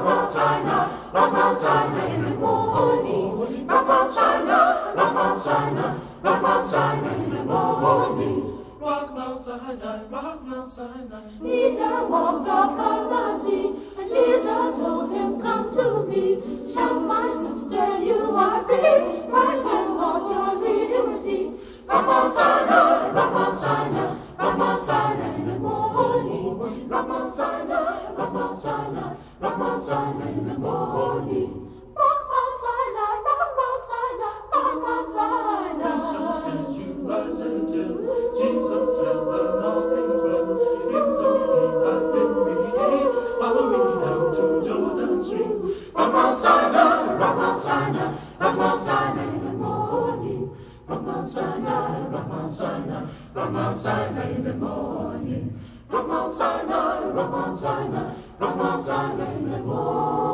Mount Sinai, rock Mount Sinai in the morning. Rock Mount Sinai, rock Mount Sinai, rock Mount Sinai in the morning. Rock Mount Sinai, rock Mount Sinai. Peter walked upon the sea, and Jesus told him, come to me. Shout, my sister, you are free. Christ has bought your liberty. Rock Mount Sinai, rock Mount Sinai, rock Mount Sinai in the morning. Rock Mount Sinai, rock Mount Sinai, rock Mount Sinai in the morning. Rock Mount Sinai, rock Mount Sinai, rock Mount Sinai. Christians, can't you rise and tell? Jesus has done all things well. If you don't believe I've been redeemed, follow me down to Jordan stream. Rock Mount Sinai, rock Mount Sinai, rock Mount Sinai in the morning. Rock Mount Sinai, rock Mount Sinai, rock Mount Sinai in the morning. Rock Mount Sinai, rock Mount Sinai, rock Mount Sinai in the morning.